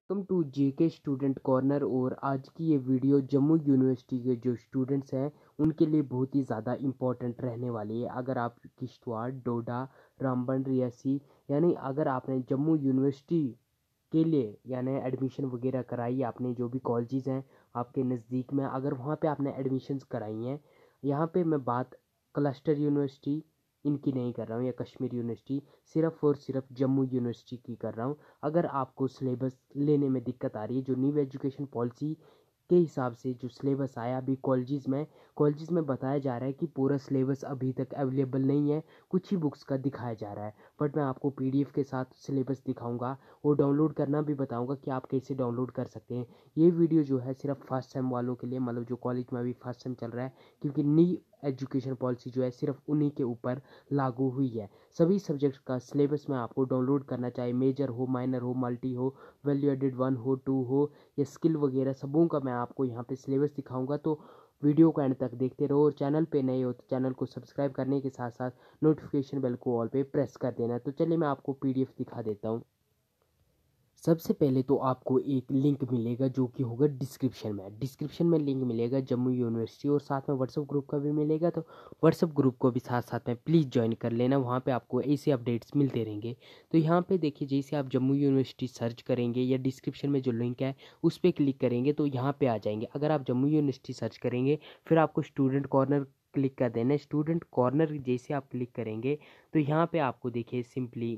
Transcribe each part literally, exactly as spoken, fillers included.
Welcome to JK student corner. और आज की ये वीडियो जम्मू यूनिवर्सिटी के जो स्टूडेंट्स हैं उनके लिए बहुत ही ज़्यादा इम्पोर्टेंट रहने वाली है। अगर आप किश्तवाड़, डोडा, रामबन, रियासी यानी अगर आपने जम्मू यूनिवर्सिटी के लिए यानी एडमिशन वगैरह कराई, आपने जो भी कॉलेजेस हैं आपके नज़दीक में, अगर वहाँ पे आपने एडमिशन्स कराई हैं, यहाँ पे मैं बात क्लस्टर यूनिवर्सिटी इनकी नहीं कर रहा हूँ या कश्मीर यूनिवर्सिटी, सिर्फ और सिर्फ जम्मू यूनिवर्सिटी की कर रहा हूँ। अगर आपको सिलेबस लेने में दिक्कत आ रही है, जो न्यू एजुकेशन पॉलिसी के हिसाब से जो सिलेबस आया अभी कॉलेजेस में कॉलेजेस में बताया जा रहा है कि पूरा सिलेबस अभी तक अवेलेबल नहीं है, कुछ ही बुक्स का दिखाया जा रहा है। बट मैं आपको पीडीएफ के साथ सिलेबस दिखाऊंगा और डाउनलोड करना भी बताऊंगा कि आप कैसे डाउनलोड कर सकते हैं। ये वीडियो जो है सिर्फ फर्स्ट सेम वालों के लिए, मतलब जो कॉलेज में अभी फर्स्ट सेम चल रहा है, क्योंकि न्यू एजुकेशन पॉलिसी जो है सिर्फ उन्हीं के ऊपर लागू हुई है। सभी सब्जेक्ट का सिलेबस मैं आपको डाउनलोड करना, चाहे मेजर हो, माइनर हो, मल्टी हो, वैल्यू एडेड वन हो, टू हो या स्किल वगैरह, सबों का मैं आपको यहाँ पे सिलेबस दिखाऊंगा। तो वीडियो को एंड तक देखते रहो और चैनल पे नए हो तो चैनल को सब्सक्राइब करने के साथ साथ नोटिफिकेशन बेल को ऑल पे प्रेस कर देना। तो चलिए मैं आपको पीडीएफ दिखा देता हूँ। सबसे पहले तो आपको एक लिंक मिलेगा जो कि होगा डिस्क्रिप्शन में। डिस्क्रिप्शन में लिंक मिलेगा जम्मू यूनिवर्सिटी और साथ में व्हाट्सएप ग्रुप का भी मिलेगा। तो व्हाट्सएप ग्रुप को भी साथ साथ में प्लीज़ ज्वाइन कर लेना, वहाँ पे आपको ऐसे अपडेट्स मिलते रहेंगे। तो यहाँ पे देखिए, जैसे आप जम्मू यूनिवर्सिटी सर्च करेंगे या डिस्क्रिप्शन में जो लिंक है उस पर क्लिक करेंगे तो यहाँ पर आ जाएंगे। अगर आप जम्मू यूनिवर्सिटी सर्च करेंगे फिर आपको स्टूडेंट कॉर्नर क्लिक कर देना है। स्टूडेंट कॉर्नर जैसे आप क्लिक करेंगे तो यहाँ पे आपको देखिए सिंपली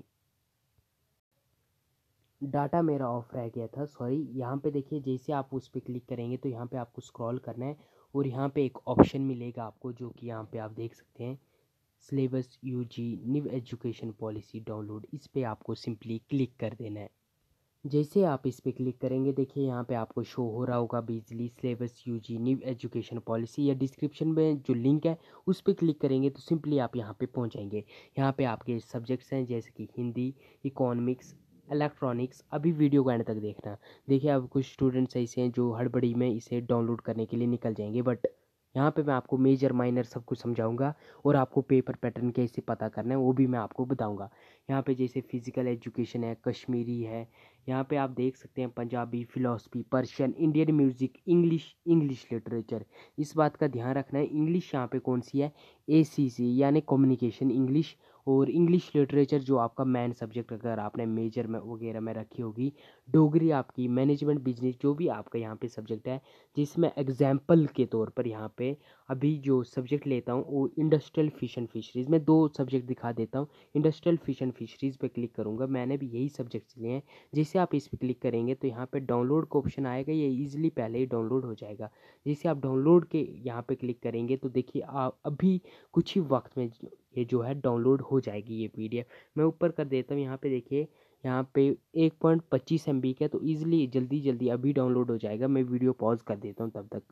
डाटा मेरा ऑफ रह गया था, सॉरी। यहाँ पे देखिए, जैसे आप उस पर क्लिक करेंगे तो यहाँ पे आपको स्क्रॉल करना है और यहाँ पे एक ऑप्शन मिलेगा आपको, जो कि यहाँ पे आप देख सकते हैं, syllabus UG new education policy download. इस पे आपको सिंपली क्लिक कर देना है। जैसे आप इस पे क्लिक करेंगे देखिए यहाँ पे आपको शो हो रहा होगा बिजली syllabus UG new education policy, या डिस्क्रिप्शन में जो लिंक है उस पर क्लिक करेंगे तो सिंपली आप यहाँ पे पहुँच जाएंगे। यहाँ पे आपके सब्जेक्ट्स हैं जैसे कि हिंदी, इकोनॉमिक्स, इलेक्ट्रॉनिक्स। अभी वीडियो को एंड तक देखना। देखिए, अब कुछ स्टूडेंट्स ऐसे हैं जो हड़बड़ी में इसे डाउनलोड करने के लिए निकल जाएंगे, बट यहाँ पे मैं आपको मेजर माइनर सब कुछ समझाऊंगा और आपको पेपर पैटर्न कैसे पता करना है वो भी मैं आपको बताऊंगा। यहाँ पे जैसे फिजिकल एजुकेशन है, कश्मीरी है, यहाँ पे आप देख सकते हैं Punjabi, philosophy, Persian, Indian music, English, English literature. इस बात का ध्यान रखना है, इंग्लिश यहाँ पे कौन सी है, ए सी सी यानी कम्युनिकेशन इंग्लिश। और इंग्लिश लिटरेचर जो आपका मेन सब्जेक्ट अगर आपने मेजर में वगैरह में रखी होगी, डोगरी आपकी, मैनेजमेंट बिजनेस, जो भी आपका यहाँ पे सब्जेक्ट है, जिसमें एग्जाम्पल के तौर पर यहाँ पे अभी जो सब्जेक्ट लेता हूँ वो इंडस्ट्रियल फिश एंड फिशरीज़। मैं दो सब्जेक्ट दिखा देता हूँ। इंडस्ट्रियल फिश एंड फिशरीज़ पे क्लिक करूँगा, मैंने भी यही सब्जेक्ट्स लिए हैं। जैसे आप इस पर क्लिक करेंगे तो यहाँ पे डाउनलोड का ऑप्शन आएगा, ये ईजिली पहले ही डाउनलोड हो जाएगा। जैसे आप डाउनलोड के यहाँ पे क्लिक करेंगे तो देखिए आप अभी कुछ ही वक्त में ये जो है डाउनलोड हो जाएगी ये पीडीएफ। मैं ऊपर कर देता हूँ, यहाँ पे देखिए, यहाँ पे एक पॉइंट पच्चीस एम बी का, तो ईजिली जल्दी जल्दी अभी डाउनलोड हो जाएगा। मैं वीडियो पॉज कर देता हूँ तब तक।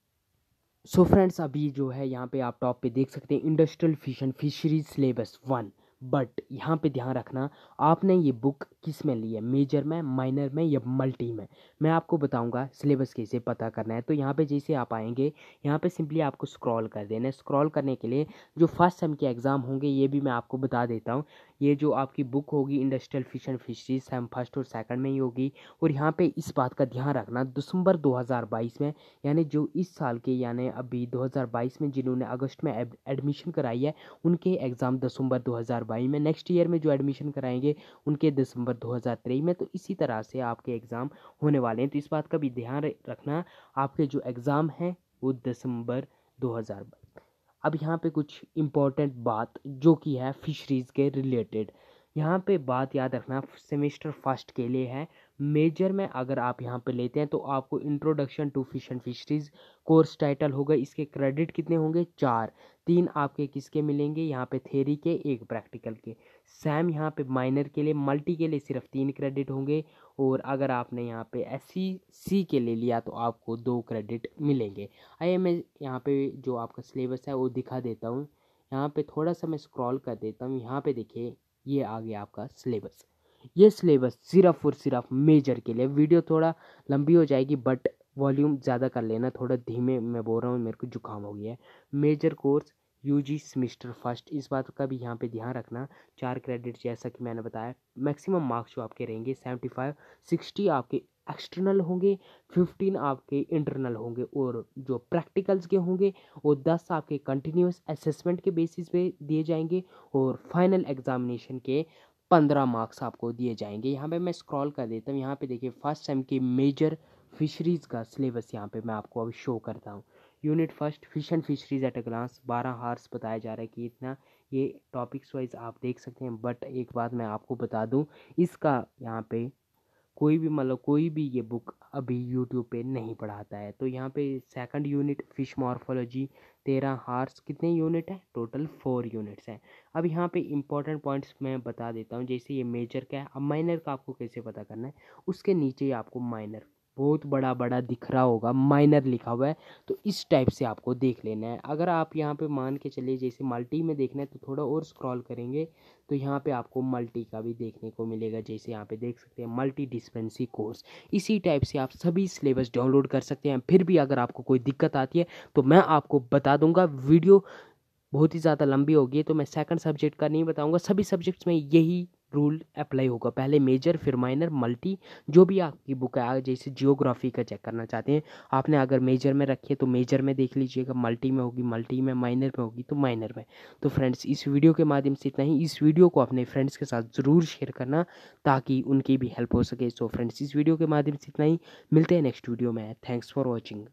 सो फ्रेंड्स, अभी जो है यहाँ पे आप टॉप पे देख सकते हैं industrial fish and fisheries syllabus one. But यहाँ पे ध्यान रखना, आपने ये बुक किस में ली है, मेजर में, माइनर में या मल्टी में। मैं आपको बताऊंगा सिलेबस कैसे पता करना है। तो यहाँ पे जैसे आप आएंगे, यहाँ पे सिंपली आपको स्क्रॉल कर देना है। स्क्रॉल करने के लिए जो फर्स्ट सेम के एग्ज़ाम होंगे ये भी मैं आपको बता देता हूँ। ये जो आपकी बुक होगी industrial fish and fisheries, sem first और सेकंड में ही होगी। और यहाँ पे इस बात का ध्यान रखना, दिसंबर दो हज़ार बाईस में, यानी जो इस साल के यानी अभी दो हज़ार बाईस में जिन्होंने अगस्त में एडमिशन कराई है उनके एग्ज़ाम दिसंबर दो हज़ार बाईस में, नेक्स्ट ईयर में जो एडमिशन कराएंगे उनके दिसंबर दो हज़ार तेईस में। तो इसी तरह से आपके एग्ज़ाम होने वाले हैं, तो इस बात का भी ध्यान रखना, आपके जो एग्ज़ाम हैं वो दिसंबर दो हज़ार बाईस। अब यहाँ पे कुछ इम्पोर्टेंट बात जो कि है फिशरीज़ के रिलेटेड, यहाँ पे बात याद रखना सेमेस्टर फर्स्ट के लिए है। मेजर में अगर आप यहाँ पे लेते हैं तो आपको introduction to fish and fisheries course title होगा। इसके क्रेडिट कितने होंगे, चार। तीन आपके किसके मिलेंगे, यहाँ पे थ्योरी के, एक प्रैक्टिकल के। सैम यहाँ पे माइनर के लिए, मल्टी के लिए सिर्फ तीन क्रेडिट होंगे। और अगर आपने यहाँ पे एस सी सी के लिए लिया तो आपको दो क्रेडिट मिलेंगे। आइए मैं यहाँ पे जो आपका सिलेबस है वो दिखा देता हूँ। यहाँ पे थोड़ा सा मैं स्क्रॉल कर देता हूँ। यहाँ पे देखिए ये आ गया आपका सिलेबस। ये सिलेबस सिर्फ और सिर्फ मेजर के लिए। वीडियो थोड़ा लंबी हो जाएगी बट वॉल्यूम ज़्यादा कर लेना, थोड़ा धीमे मैं बोल रहा हूँ, मेरे को जुकाम हो गया है। Major course UG semester first, इस बात का भी यहाँ पे ध्यान रखना। चार क्रेडिट जैसा कि मैंने बताया। मैक्सिमम मार्क्स जो आपके रहेंगे सेवेंटी फाइव, सिक्सटी आपके एक्सटर्नल होंगे, फिफ्टीन आपके इंटरनल होंगे और जो प्रैक्टिकल्स के होंगे वो दस आपके कंटिन्यूस असेसमेंट के बेसिस पे दिए जाएंगे और फाइनल एग्जामिनेशन के पंद्रह मार्क्स आपको दिए जाएंगे। यहाँ पे मैं स्क्रॉल कर देता हूँ। यहाँ पे देखिए फर्स्ट सेम की मेजर फिशरीज़ का सिलेबस यहाँ पे मैं आपको अभी शो करता हूँ। Unit first fish and fisheries at a glance, बारह हार्स बताया जा रहा है कि इतना, ये टॉपिक्स वाइज आप देख सकते हैं। बट एक बात मैं आपको बता दूं, इसका यहाँ पे कोई भी मतलब कोई भी ये बुक अभी यूट्यूब पे नहीं पढ़ाता है। तो यहाँ पे सेकंड यूनिट फिश मॉर्फोलॉजी, तेरह हार्स, कितने यूनिट है टोटल, फोर यूनिट्स हैं। अब यहाँ पे इंपॉर्टेंट पॉइंट्स मैं बता देता हूँ। जैसे ये मेजर क्या है, अब माइनर का आपको कैसे पता करना है, उसके नीचे ही आपको माइनर बहुत बड़ा बड़ा दिख रहा होगा, माइनर लिखा हुआ है, तो इस टाइप से आपको देख लेना है। अगर आप यहाँ पे मान के चलिए जैसे मल्टी में देखना है तो थोड़ा और स्क्रॉल करेंगे तो यहाँ पे आपको मल्टी का भी देखने को मिलेगा। जैसे यहाँ पे देख सकते हैं मल्टी डिस्पेंसी कोर्स, इसी टाइप से आप सभी सिलेबस डाउनलोड कर सकते हैं। फिर भी अगर आपको कोई दिक्कत आती है तो मैं आपको बता दूंगा। वीडियो बहुत ही ज़्यादा लंबी होगी तो मैं सेकंड सब्जेक्ट का नहीं बताऊंगा, सभी सब्जेक्ट्स में यही रूल अप्लाई होगा, पहले मेजर फिर माइनर मल्टी। जो भी आपकी बुक है, जैसे जियोग्राफी का चेक करना चाहते हैं आपने, अगर मेजर में रखी है तो मेजर में देख लीजिएगा, मल्टी में होगी मल्टी में, माइनर में होगी तो माइनर में। तो फ्रेंड्स इस वीडियो के माध्यम से इतना ही। इस वीडियो को अपने फ्रेंड्स के साथ ज़रूर शेयर करना ताकि उनकी भी हेल्प हो सके। सो फ्रेंड्स इस वीडियो के माध्यम से इतना ही, मिलते हैं नेक्स्ट वीडियो में। Thanks for watching.